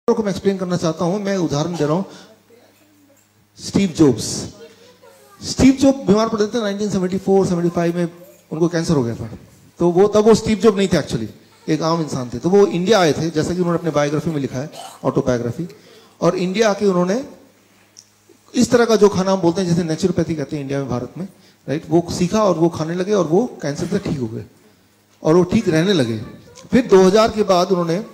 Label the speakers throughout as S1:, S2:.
S1: को मैं एक्सप्लेन करना चाहता हूं। मैं उदाहरण दे रहा हूं, स्टीव जॉब्स। स्टीव जॉब बीमार पड़े थे 1974-75 में, उनको कैंसर हो गया था। तो तब वो स्टीव जॉब नहीं थे, एक्चुअली एक आम इंसान थे। तो वो इंडिया आए थे, जैसा कि उन्होंने अपने बायोग्राफी में लिखा है, ऑटोबायोग्राफी। और इंडिया आके उन्होंने इस तरह का जो खाना हम बोलते हैं, जैसे नेचुरोपैथी कहते हैं इंडिया में, भारत में, राइट, वो सीखा और वो खाने लगे और वो कैंसर से ठीक हो गए और वो ठीक रहने लगे। फिर 2000 के बाद उन्होंने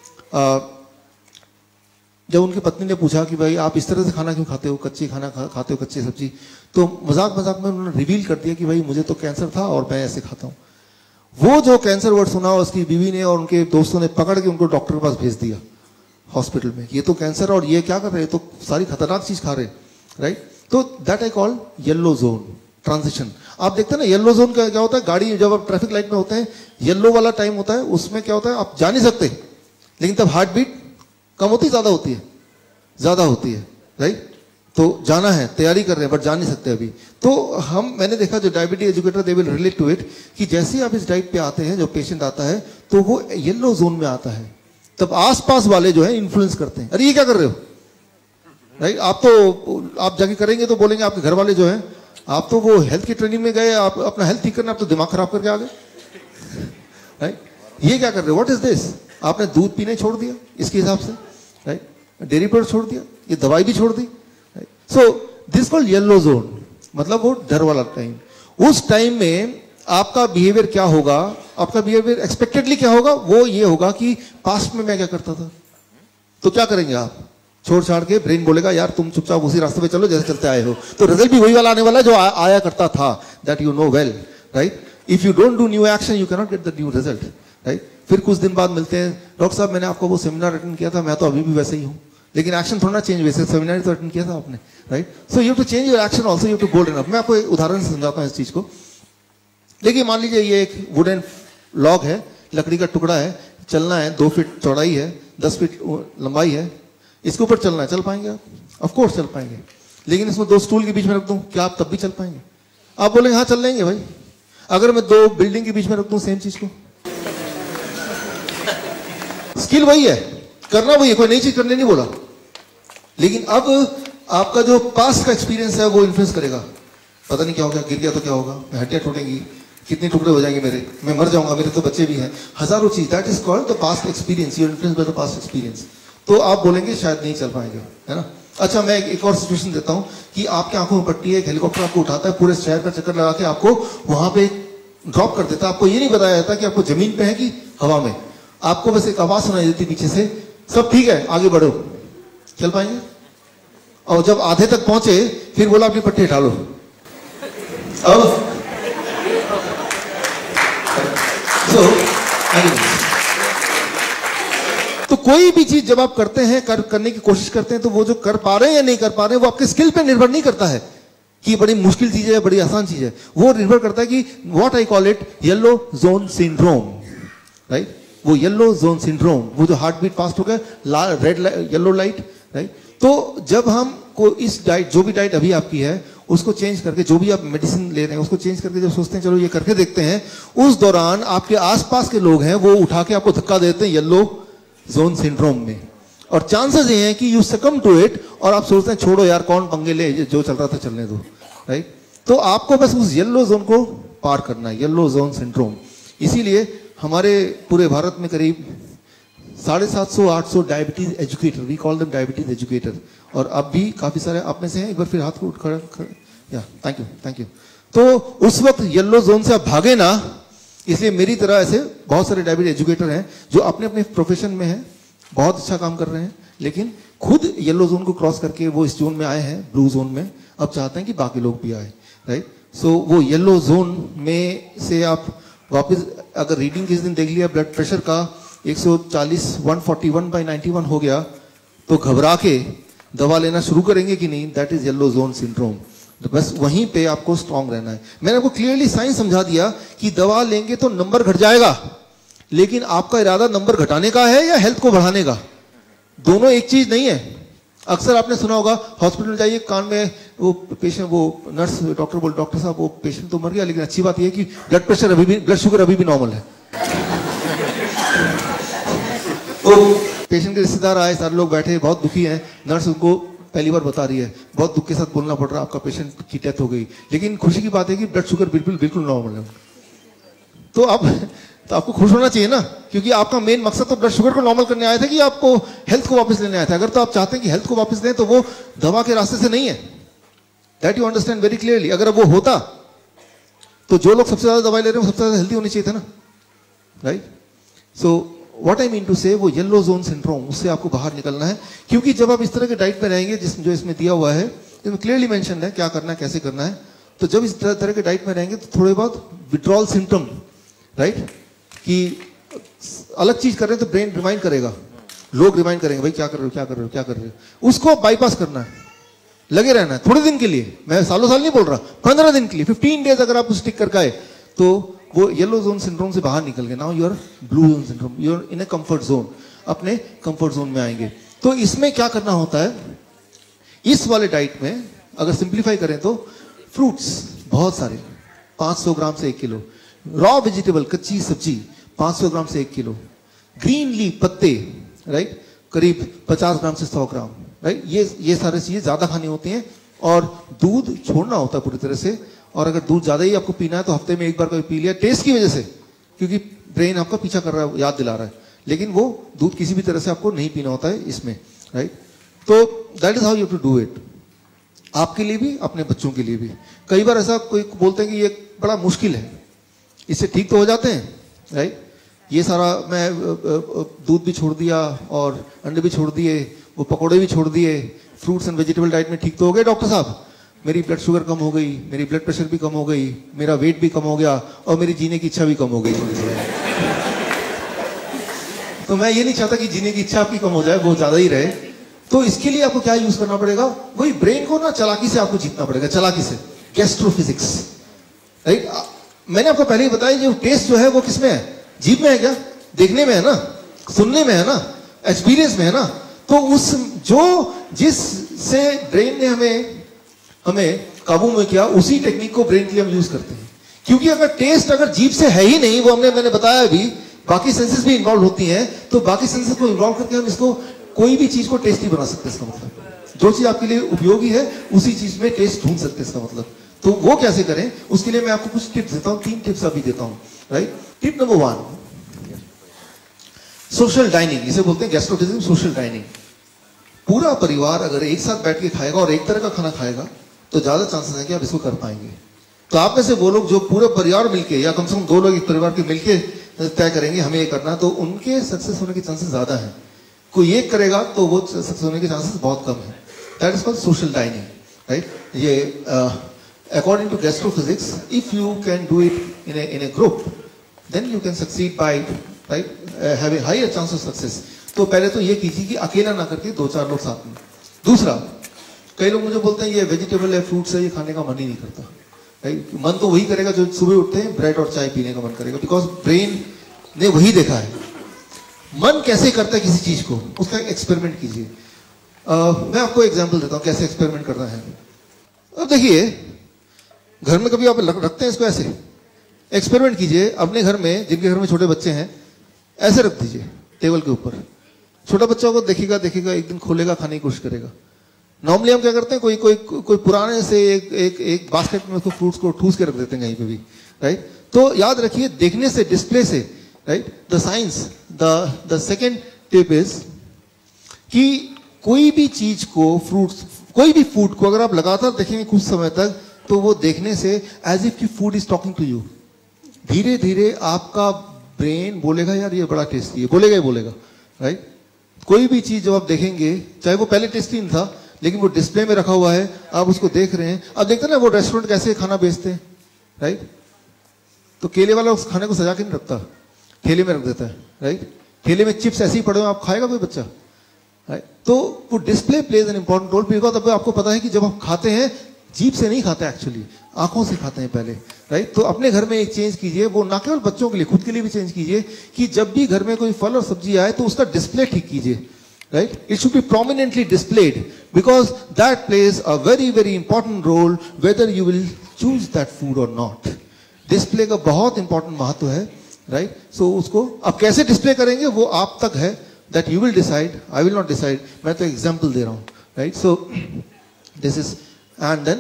S1: जब उनकी पत्नी ने पूछा कि भाई आप इस तरह से खाना क्यों खाते हो, कच्ची खाना खाते हो, कच्ची सब्जी, तो मजाक मजाक में उन्होंने रिवील कर दिया कि भाई मुझे तो कैंसर था और मैं ऐसे खाता हूँ। वो जो कैंसर वर्ड सुना, उसकी बीवी ने और उनके दोस्तों ने पकड़ के उनको डॉक्टर के पास भेज दिया हॉस्पिटल में। ये तो कैंसर, और ये क्या कर रहे हैं, तो सारी खतरनाक चीज खा रहे, राइट। तो that I call yellow zone transition. आप देखते हैं ना, येलो जोन का क्या होता है, गाड़ी जब आप ट्रैफिक लाइट में होते हैं, येलो वाला टाइम होता है, उसमें क्या होता है, आप जा नहीं सकते, लेकिन तब हार्ट बीट कम होती ज्यादा होती है, ज्यादा होती है, राइट। तो जाना है, तैयारी कर रहे हैं, बट जा नहीं सकते अभी। तो मैंने देखा जो diabetes educator, they will relate to it, कि जैसे ही आप इस डाइट पे आते हैं, जो पेशेंट आता है, तो वो येलो जोन में आता है, तब आसपास वाले जो है इन्फ्लुएंस करते हैं, अरे ये क्या कर रहे हो, राइट। आप जाके करेंगे तो बोलेंगे आपके घर वाले जो है, आप तो वो हेल्थ की ट्रेनिंग में गए, आप अपना हेल्थ ठीक करना, आप तो दिमाग खराब करके आ गए, राइट। ये क्या कर रहे हो, व्हाट इज दिस, आपने दूध पीने छोड़ दिया इसके हिसाब से, राइट, डेयरी प्रोडक्ट छोड़ दिया, ये दवाई भी छोड़ दी। So this called yellow zone, मतलब वो डर वाला टाइम। उस टाइम में आपका बिहेवियर क्या होगा, आपका बिहेवियर एक्सपेक्टेडली क्या होगा, वो ये होगा कि पास्ट में मैं क्या करता था, तो क्या करेंगे आप, छोड़ छाड़ के ब्रेन बोलेगा यार तुम चुपचाप उसी रास्ते पे चलो जैसे चलते आए हो, तो रिजल्ट भी वही वाला आने वाला है जो आया करता था, that you know well, right. If you don't do new action you can not get the new result, right. फिर कुछ दिन बाद मिलते हैं, डॉक्टर साहब मैंने आपको वो सेमिनार अटेंड किया था, मैं तो अभी भी वैसे ही हूँ, लेकिन एक्शन थोड़ा चेंज हुए, सेमिनार तो अटेंड किया था आपने, right. So you have to change your action also, you have to bold enough. मैं आपको एक उदाहरण से समझाता हूँ इस चीज को। देखिए मान लीजिए ये एक वुडन लॉग है, लकड़ी का टुकड़ा है, चलना है, 2 फीट चौड़ाई है, 10 फीट लंबाई है, इसके ऊपर चलना है, चल पाएंगे आप? ऑफ कोर्स चल पाएंगे। लेकिन इसमें 2 स्टूल के बीच में रख दूं, क्या आप तब भी चल पाएंगे? आप बोलेंगे हाँ चल लेंगे भाई। अगर मैं 2 बिल्डिंग के बीच में रख दूं सेम चीज को, स्किल वही है, करना वही है, कोई नई चीज करने नहीं बोला, लेकिन अब आपका जो पास्ट का एक्सपीरियंस है वो इन्फ्लुएंस करेगा। पता नहीं क्या होगा, गिर गया तो क्या होगा, हड्डियां टूटेंगी, कितने टुकड़े हो जाएंगे मेरे, मैं मर जाऊंगा, मेरे तो बच्चे भी हैं, हजारों चीज, that is called the past experience, you influence by the past experience. तो आप बोलेंगे शायद नहीं चल पाएंगे, है ना। अच्छा मैं एक और सिचुएशन देता हूं कि आपकी आंखों में पट्टी है, एक हेलीकॉप्टर आपको उठाता है, पूरे शहर का चक्कर लगा के आपको वहां पे ड्रॉप कर देता है। आपको ये नहीं बताया जाता कि आपको जमीन पे है कि हवा में, आपको बस एक आवाज सुनाई देती पीछे से, सब ठीक है आगे बढ़ो, चल पाएंगे? और जब आधे तक पहुंचे फिर बोला अपनी पट्टी हटा लो। अब तो कोई भी चीज जब आप करते हैं, करने की कोशिश करते हैं, तो वो जो कर पा रहे हैं या नहीं कर पा रहे हैं, वो आपके स्किल पे निर्भर नहीं करता है कि बड़ी मुश्किल चीज है, बड़ी आसान चीज है। वो निर्भर करता है कि what I call it yellow zone syndrome, right. वो येलो जोन सिंड्रोम, वो जो हार्ट बीट फास्ट हो गया, रेड येलो लाइट, राइट। तो जब हम को इस डाइट, जो भी डाइट अभी आपकी है, उसको चेंज करके, जो भी आप मेडिसिन ले रहे हैं उसको चेंज करके जब सोचते हैं चलो ये करके देखते हैं, उस दौरान आपके आसपास के लोग हैं वो उठा के आपको धक्का देते हैं येलो जोन सिंड्रोम में, और चांसेस ये हैं कि यू सकम टू इट, और आप सोचते हैं छोड़ो यार कौन पंगे ले, जो चल रहा था चलने दो, राइट। तो आपको बस उस येलो जोन को पार करना है, येलो जोन सिंड्रोम। इसीलिए हमारे पूरे भारत में करीब 750-800 diabetes educator, we call them diabetes educator, और अब भी काफी सारे आप में से हैं, एक बार फिर हाथ को उठ खड़ा, या थैंक यू। तो उस वक्त येलो जोन से आप भागे ना, इसलिए मेरी तरह ऐसे बहुत सारे डायबिटीज एजुकेटर हैं जो अपने अपने प्रोफेशन में हैं, बहुत अच्छा काम कर रहे हैं, लेकिन खुद येलो जोन को क्रॉस करके वो इस जोन में आए हैं, ब्लू जोन में, अब चाहते हैं कि बाकी लोग भी आए, राइट। सो वो येलो जोन में से आप वापस, अगर रीडिंग किस दिन देख लिया ब्लड प्रेशर का 140 141/91 हो गया, तो घबरा के दवा लेना शुरू करेंगे कि नहीं, that is yellow zone syndrome. तो बस वहीं पे आपको स्ट्रांग रहना है। मैंने आपको क्लियरली साइंस समझा दिया कि दवा लेंगे तो नंबर घट जाएगा, लेकिन आपका इरादा नंबर घटाने का है या हेल्थ को बढ़ाने का, दोनों एक चीज नहीं है। अक्सर आपने सुना होगा हॉस्पिटल में जाइए, कान में वो पेशेंट, वो नर्स डॉक्टर बोल, डॉक्टर साहब वो पेशेंट तो मर गया, लेकिन अच्छी बात यह है कि ब्लड प्रेशर अभी भी, ब्लड शुगर अभी भी नॉर्मल है। तो पेशेंट के रिश्तेदार आए, सारे लोग बैठे, बहुत दुखी हैं, नर्स उनको पहली बार बता रही है, बहुत दुख के साथ बोलना पड़ रहा है, आपका पेशेंट की डेथ हो गई, लेकिन खुशी की बात है कि ब्लड शुगर बिल्कुल नॉर्मल है। तो आपको खुश होना चाहिए ना, क्योंकि आपका मेन मकसद तो ब्लड शुगर को नॉर्मल करने आया था कि आपको हेल्थ को वापस लेने आया था। अगर तो आप चाहते हैं कि हेल्थ को वापस लें तो वो दवा के रास्ते से नहीं है, that you understand very clearly. अगर वो होता तो जो लोग सबसे ज्यादा दवाई ले रहे हैं वो सबसे ज्यादा हेल्थी होने चाहिए था ना, right. So what I mean to say, वो येलो जोन सिंड्रोम, उससे आपको बाहर निकलना है। क्योंकि जब आप इस तरह के डाइट पे रहेंगे, जो इसमें दिया हुआ है, इसमें क्लियरली मेंशन है क्या करना है, कैसे करना है, तो जब इस तरह के डाइट में रहेंगे तो थोड़े बहुत विड्रॉल सिम्टम, राइट, कि अलग चीज कर रहे हैं तो ब्रेन रिमाइंड करेगा, लोग रिमाइंड करेंगे भाई क्या कर रहे हो, क्या कर रहे हो, क्या कर रहे हो, उसको बाईपास करना है, लगे रहना है थोड़े दिन के लिए। मैं सालों साल नहीं बोल रहा, 15 दिन के लिए, 15 डेज अगर आप स्टिक करके आए तो वो येलो जोन सिंड्रोम से बाहर निकल गए। Now you are blue zone syndrome, you are in a comfort zone, अपने कंफर्ट जोन में आएंगे। तो इसमें क्या करना होता है, इस वाले डाइट में अगर सिंप्लीफाई करें तो फ्रूट्स बहुत सारे, 500 ग्राम से 1 किलो, रॉ वेजिटेबल कच्ची सब्जी 500 ग्राम से 1 किलो, ग्रीन लीफ पत्ते, राइट, करीब 50 ग्राम से 100 ग्राम, राइट, ये सारी चीजें ज्यादा खानी होती हैं। और दूध छोड़ना होता है पूरी तरह से, और अगर दूध ज्यादा ही आपको पीना है तो हफ्ते में एक बार कभी पी लिया, टेस्ट की वजह से, क्योंकि ब्रेन आपका पीछा कर रहा है, याद दिला रहा है, लेकिन वो दूध किसी भी तरह से आपको नहीं पीना होता है इसमें, राइट। तो that is how you to do it, आपके लिए भी, अपने बच्चों के लिए भी। कई बार ऐसा कोई बोलते हैं कि ये बड़ा मुश्किल है, इससे ठीक तो हो जाते हैं, राइट। ये सारा मैं दूध भी छोड़ दिया और अंडे भी छोड़ दिए, वो पकौड़े भी छोड़ दिए, फ्रूट्स एंड वेजिटेबल डाइट में ठीक तो हो गए डॉक्टर साहब, मेरी ब्लड शुगर कम हो गई, मेरी ब्लड प्रेशर भी कम हो गई, मेरा वेट भी कम हो गया और मेरी जीने की इच्छा भी कम हो गई। तो मैं ये नहीं चाहता कि जीने की इच्छा आपकी कम हो जाए, वो ज्यादा ही रहे। तो इसके लिए आपको क्या यूज करना पड़ेगा, वही ब्रेन को ना चालाकी से आपको जीतना पड़ेगा, चालाकी से, गैस्ट्रोफिजिक्स, राइट। मैंने आपको पहले ही बताया, जो टेस्ट जो है वो किसमें है, जीभ में है क्या, देखने में है ना, सुनने में है ना, एक्सपीरियंस में है ना। तो उस जिससे ब्रेन ने हमें काबू में किया, उसी टेक्निक को ब्रेन के लिए हम यूज करते हैं। क्योंकि अगर टेस्ट अगर जीभ से है ही नहीं, वो मैंने बताया अभी, बाकी सेंसेस भी इन्वॉल्व होती हैं, तो बाकी सेंसेस को इन्वॉल्व करके हम इसको कोई भी चीज को टेस्टी बना सकते हैं। इसका मतलब जो चीज आपके लिए उपयोगी है उसी चीज में टेस्ट ढूंढ सकते हैं, इसका मतलब। तो वो कैसे करें, उसके लिए मैं आपको कुछ टिप्स देता हूं, 3 टिप्स अभी देता हूं, right. Tip number 1, social dining, इसे बोलते हैं गैस्ट्रोफिजिक्स, सोशल डाइनिंग। पूरा परिवार अगर एक साथ बैठ के खाएगा और एक तरह का खाना खाएगा तो ज्यादा चांसेस है कि आप इसको कर पाएंगे। तो आप में से वो लोग जो पूरे परिवार मिलके, या कम से कम 2 लोग एक परिवार के मिलके तय करेंगे हमें ये करना, तो उनके सक्सेस होने के चांसेस ज्यादा हैं। कोई एक करेगा तो वो सक्सेस होने के चांसेस बहुत कम है। That is called social dining, right. ये according to gastrophysics, if you can do it in a group, then you can succeed by, right, having higher chance of success. तो पहले तो ये कीजिए कि अकेला ना करके 2-4 लोग साथ में। दूसरा, कई लोग मुझे बोलते हैं ये वेजिटेबल है, फ्रूट्स है, ये खाने का मन ही नहीं करता, राइट। मन तो वही करेगा जो सुबह उठते हैं ब्रेड और चाय पीने का मन करेगा, बिकॉज ब्रेन ने वही देखा है। मन कैसे करता है किसी चीज को, उसका एक्सपेरिमेंट कीजिए। मैं आपको एग्जांपल देता हूं कैसे एक्सपेरिमेंट करना है। अब देखिए, घर में कभी आप रखते हैं इसको, ऐसे एक्सपेरिमेंट कीजिए अपने घर में, जिनके घर में छोटे बच्चे हैं, ऐसे रख दीजिए टेबल के ऊपर। छोटा बच्चा को देखेगा, एक दिन खोलेगा, खाने की कोशिश करेगा। नॉर्मली हम क्या करते हैं, कोई पुराने से एक बास्केट में उसको फ्रूट्स को ठूस के रख देते हैं कहीं पे भी, राइट। तो याद रखिए, देखने से, डिस्प्ले से, right, the science, the second tip is कि कोई भी चीज को, फ्रूट्स, कोई भी फूड को अगर आप लगातार देखेंगे कुछ समय तक, तो वो देखने से एज इफ की food is talking to you. धीरे धीरे आपका ब्रेन बोलेगा यार ये बड़ा टेस्टी है, बोलेगा ही बोलेगा, राइट। कोई भी चीज जब आप देखेंगे, चाहे वो पहले टेस्टी नहीं था, लेकिन वो डिस्प्ले में रखा हुआ है, आप उसको देख रहे हैं। अब देखते हैं ना वो रेस्टोरेंट कैसे खाना बेचते हैं, राइट। तो केले वाला उस खाने को सजा के नहीं रखता, ठेले में रख देता है, राइट। ठेले में चिप्स ऐसे ही पड़े हुए, आप खाएगा कोई बच्चा, राइट। तो वो display plays an important role, because अब आपको पता है कि जब आप खाते हैं जीभ से नहीं खाते, एक्चुअली आंखों से खाते हैं पहले, राइट। तो अपने घर में एक चेंज कीजिए, वो ना केवल बच्चों के लिए, खुद के लिए भी चेंज कीजिए कि जब भी घर में कोई फल और सब्जी आए तो उसका डिस्प्ले ठीक कीजिए, right? It should be prominently displayed because that plays a very important role whether you will choose that food or not. Display का बहुत इंपॉर्टेंट महत्व है, राइट। सो उसको अब कैसे डिस्प्ले करेंगे वो आप तक है, that you will decide, I will not decide. मैं तो example दे रहा हूँ, right? So this is, and then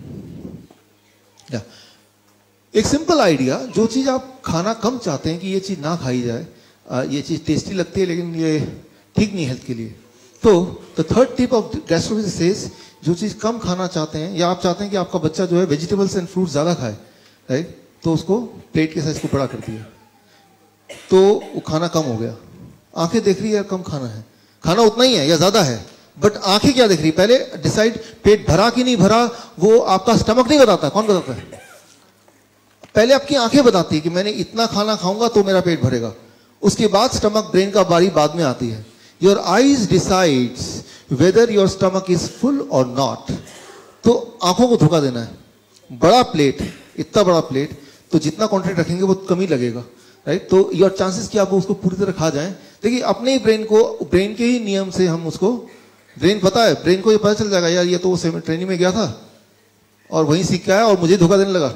S1: yeah, एक सिंपल आइडिया, जो चीज आप खाना कम चाहते हैं कि ये चीज ना खाई जाए, ये चीज टेस्टी लगती है लेकिन ये ठीक नहीं हेल्थ के लिए, तो the third tip of gastrophysics says, जो चीज कम खाना चाहते हैं या आप चाहते हैं कि आपका बच्चा जो है वेजिटेबल्स एंड फ्रूट्स ज्यादा खाए, राइट, तो उसको प्लेट के साइज को बड़ा कर दिया, तो वो खाना कम हो गया। आंखें देख रही है कम खाना है, खाना उतना ही है या ज्यादा है, बट आंखें क्या देख रही है? पहले डिसाइड पेट भरा कि नहीं भरा, वो आपका स्टमक नहीं बताता, कौन बताता है? पहले आपकी आंखें बताती है कि मैंने इतना खाना खाऊंगा तो मेरा पेट भरेगा, उसके बाद स्टमक ब्रेन का बारी बाद में आती है। Your eyes decides whether your stomach is full or not. तो आंखों को धोखा देना है, बड़ा प्लेट, इतना बड़ा प्लेट, तो जितना क्वांटिटी रखेंगे वो कम ही लगेगा, राइट? तो योर चांसेस कि आप उसको पूरी तरह खा जाएं। देखिए अपने ही ब्रेन को, ब्रेन के ही नियम से हम उसको, ब्रेन पता है, ब्रेन को ये पता चल जाएगा यार ये तो वो ट्रेनिंग में गया था और वहीं सीख के आया और मुझे धोखा देने लगा,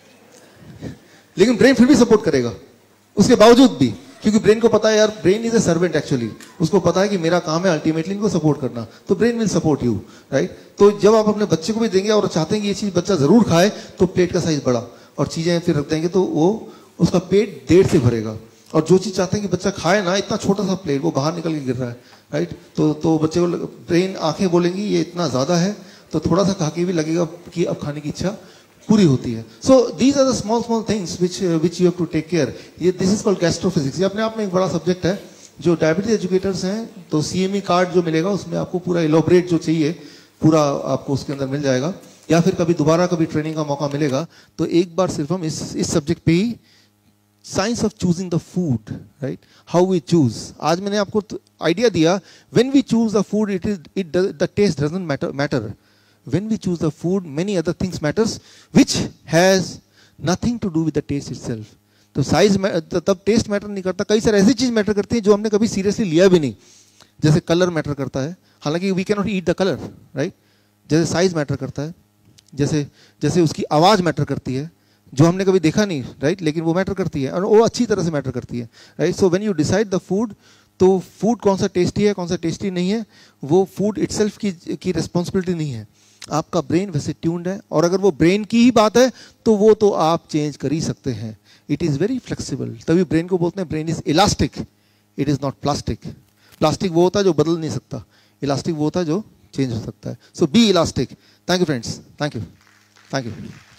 S1: लेकिन ब्रेन फिर भी सपोर्ट करेगा उसके बावजूद भी, क्योंकि ब्रेन को पता है यार, brain is a servant actually, उसको पता है कि मेरा काम है अल्टीमेटली इनको सपोर्ट करना, तो brain will support you, right? तो जब आप अपने बच्चे को भी देंगे और चाहते हैं कि ये चीज बच्चा जरूर खाए, तो प्लेट का साइज बड़ा और चीजें फिर रख देंगे तो वो उसका पेट देर से भरेगा। और जो चीज चाहते हैं कि बच्चा खाए ना, इतना छोटा सा प्लेट वो बाहर निकल के गिर रहा है, राइट? तो बच्चे को ब्रेन, आंखें बोलेंगी ये इतना ज्यादा है, तो थोड़ा सा खा के भी लगेगा कि अब खाने की इच्छा पूरी होती है। So these are the small things which you have to take care. ये दिस इज कॉल्ड गैस्ट्रोफिजिक्स। ये अपने आप में एक बड़ा सब्जेक्ट है। जो डायबिटीज एजुकेटर्स हैं तो CME कार्ड जो मिलेगा उसमें आपको पूरा इलोबरेट जो चाहिए पूरा आपको उसके अंदर मिल जाएगा, या फिर कभी दोबारा कभी ट्रेनिंग का मौका मिलेगा तो एक बार सिर्फ हम इस सब्जेक्ट पे ही, science of choosing the food, right, how we choose. आज मैंने आपको आइडिया दिया, when we choose the food it the taste doesn't matter. When we choose the food, many other things matters, which has nothing to do with the taste itself. तो size तब taste matter नहीं करता, कई सारी ऐसी चीज matter करती है जो हमने कभी सीरियसली लिया भी नहीं। जैसे कलर मैटर करता है, हालांकि we can not eat the colour, right? जैसे साइज मैटर करता है, जैसे उसकी आवाज मैटर करती है जो हमने कभी देखा नहीं, राइट? लेकिन वो मैटर करती है और वो अच्छी तरह से मैटर करती है, right? So when you decide the food, तो फूड कौन सा टेस्टी है कौन सा टेस्टी नहीं है, वो फूड इटसेल्फ की रिस्पॉन्सिबिलिटी नहीं है। आपका ब्रेन वैसे ट्यून्ड है, और अगर वो ब्रेन की ही बात है तो वो तो आप चेंज कर ही सकते हैं। इट इज वेरी फ्लेक्सिबल, तभी ब्रेन को बोलते हैं brain is elastic, it is not plastic. Plastic वो होता है जो बदल नहीं सकता, इलास्टिक वो होता है जो चेंज हो सकता है। So be elastic. Thank you friends, thank you.